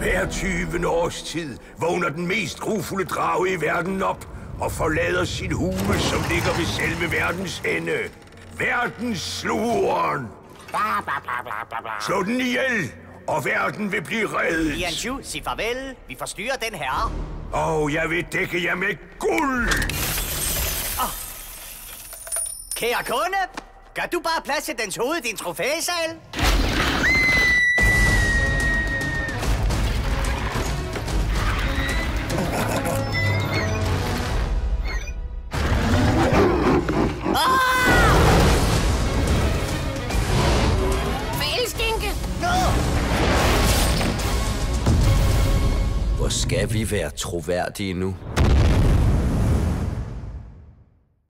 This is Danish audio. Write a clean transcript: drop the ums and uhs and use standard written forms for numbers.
Hver 20. årstid vågner den mest grufulde drage i verden op og forlader sin hule, som ligger ved selve verdens ende. Verdensslugeren. Slå den ihjel, og verden vil blive reddet. Tianchu, sig farvel. Vi forstyrrer den her. Og jeg vil dække jer med guld. Kære kunde, gør du bare plads til dens hoved i din trofæsal? Fælskinke! Hvor skal vi være troværdige nu?